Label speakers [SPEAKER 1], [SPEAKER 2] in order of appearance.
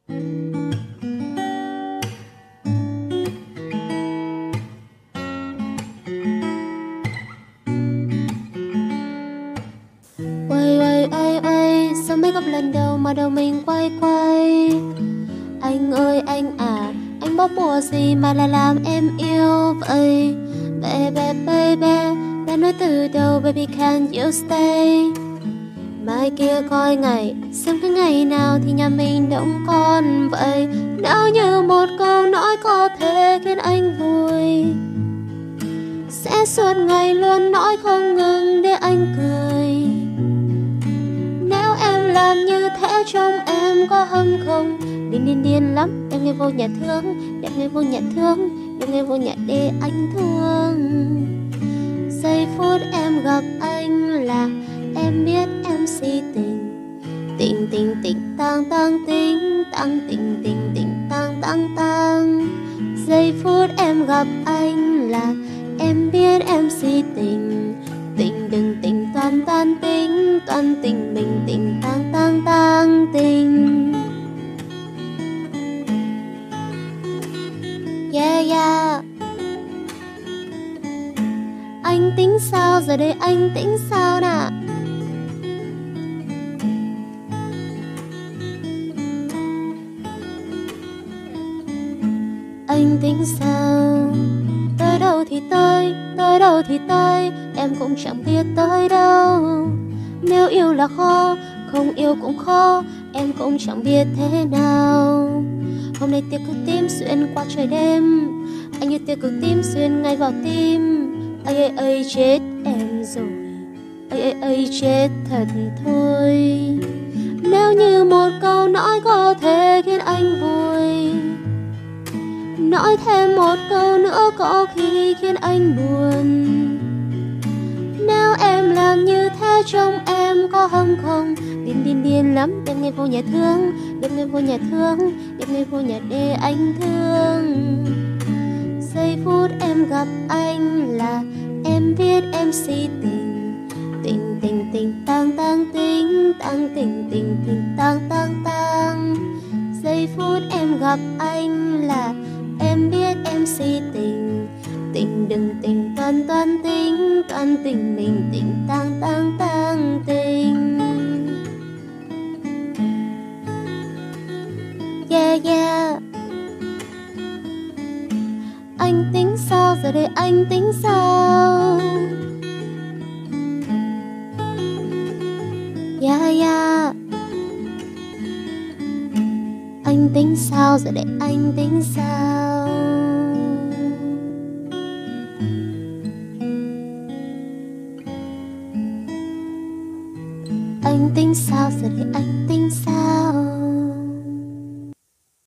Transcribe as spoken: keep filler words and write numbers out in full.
[SPEAKER 1] Ôi ôi ôi ôi, sao mấy góc lần đầu mà đầu mình quay quay. Anh ơi anh à, anh bóp bùa gì mà lại làm em yêu vậy? Baby baby, đã nói từ đầu baby can you stay. Mai kia coi ngày, xem cái ngày nào thì nhà mình đông con vậy. Nếu như một câu nói có thể khiến anh vui, sẽ suốt ngày luôn nói không ngừng để anh cười. Nếu em làm như thế trông em có hâm không? Điên điên điên lắm, em nghe vô nhà thương, em nghe vô nhà thương, em nghe vô nhà để anh thương. Giây phút em gặp anh là em biết em si tình. Tình tình tình tang tang tình, tang tình tình tình tang tang tang. Giây phút em gặp anh là em biết em si tình. Tình đừng tình toàn toàn tình, toàn tình mình tình tang tang tang tình. Yeah yeah. Anh tính sao giờ đây, anh tính sao nè? Anh tính sao? Tới đâu thì tới, tới đâu thì tới, em cũng chẳng biết tới đâu. Nếu yêu là khó, không yêu cũng khó, em cũng chẳng biết thế nào. Hôm nay tia cực tím xuyên qua trời đêm, anh như tia cực tím xuyên ngay vào tim. Ây ây ây chết em rồi, ây ây ây chết thật thôi. Nếu như một câu nói có thể khiến anh vui, nói thêm một câu nữa có khi khiến anh buồn. Nếu em làm như thế trông em có hâm không? Điên điên điên lắm, em nghe vô nhà thương, em nghe vô nhà thương, em nghe vô nhà để anh thương. Giây phút em gặp anh là em biết em si tình. Tình tình tình tang tang tình, tang tình tình tình tang tang tang. Giây phút em gặp anh là em biết em si tình. Tình đừng tình toàn toàn tình, toàn tình mình tình tang tang tang tình. Yeah yeah. Anh tính sao giờ đây, anh tính sao? Yeah yeah. Anh tính sao giờ đây, anh tính sao? Anh tính sao giờ đây, anh tính sao?